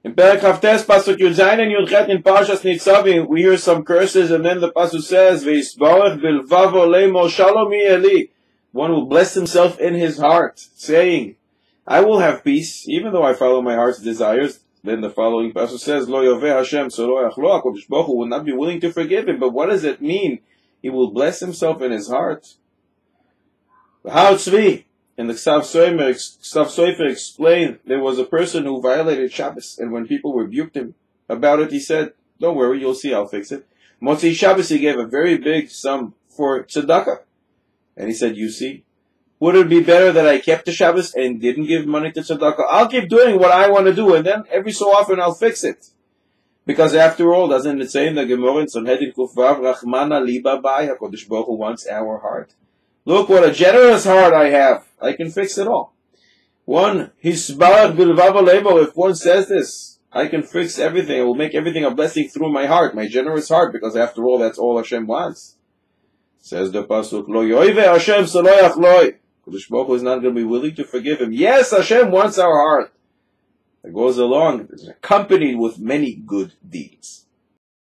In Perek Chavtes, Pasuk Yud Zayin and Yud Chet in Parshas Nitzavim, we hear some curses, and then the Pasuk says, V'yisbarach bilvavo leimo shalom eli. One will bless himself in his heart, saying, I will have peace, even though I follow my heart's desires. Then the following Pasuk says, Lo yoveh Hashem, so lo yachlo, HaKadosh Baruch Hu will not be willing to forgive him. But what does it mean? He will bless himself in his heart. How Tzvi? And the Ksav Sofer explained there was a person who violated Shabbos, and when people rebuked him about it, he said, don't worry, you'll see, I'll fix it. Motzei Shabbos, he gave a very big sum for tzedakah. And he said, you see, would it be better that I kept the Shabbos and didn't give money to tzedakah? I'll keep doing what I want to do, and then every so often I'll fix it. Because after all, doesn't it say in the Gemara in Sanhedrin Kufvav, Rachmana liba bai, HaKadosh Baruch Hu wants our heart. Look what a generous heart I have. I can fix it all. One, Hisbarach bilvavo leimo, if one says this, I can fix everything. I will make everything a blessing through my heart, my generous heart, because after all, that's all Hashem wants. Says the Pasuk, Lo yoive Hashem so lo yachloi. Kadosh Baruch Hu is not going to be willing to forgive him. Yes, Hashem wants our heart. It goes along, it's accompanied with many good deeds.